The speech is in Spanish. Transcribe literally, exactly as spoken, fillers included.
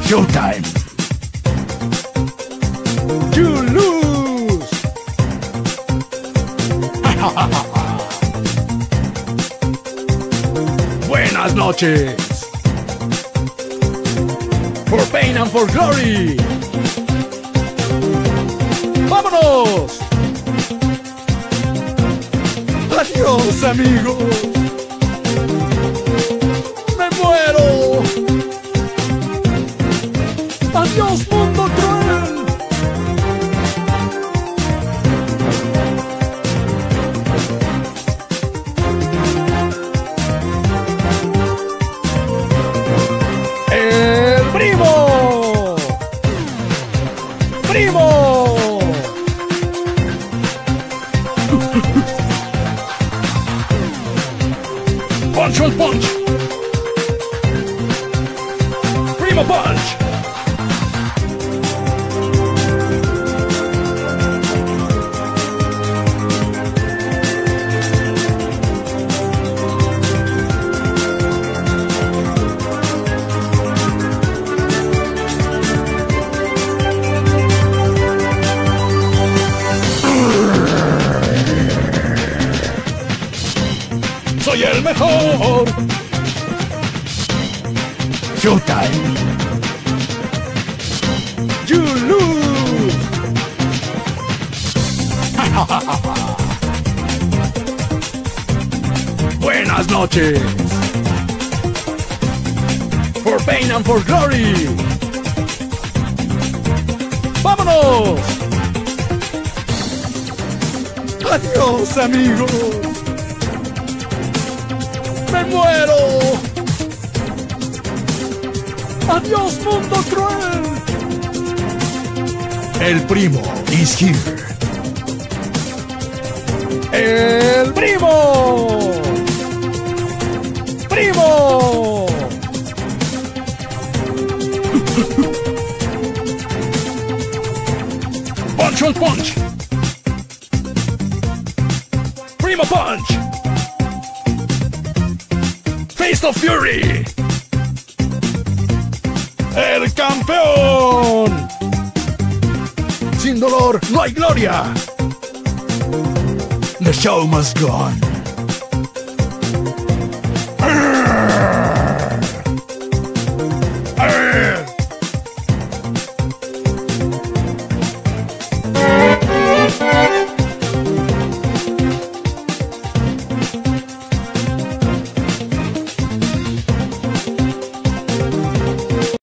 Showtime. You lose. Buenas noches. For pain and for glory. ¡Vámonos! Adiós, amigos. Me muero. Adiós, mundo cruel. El primo. Primo. Punch on punch. Primo punch. Soy el mejor. Showtime. You lose. Buenas noches. For pain and for glory. ¡Vámonos! Adiós, amigos. ¡Me muero! ¡Adiós, mundo cruel! El primo is here. ¡El primo! ¡Primo! Punch on punch! Primo punch! Fist of Fury. El campeón. Sin dolor no hay gloria. The show must go on.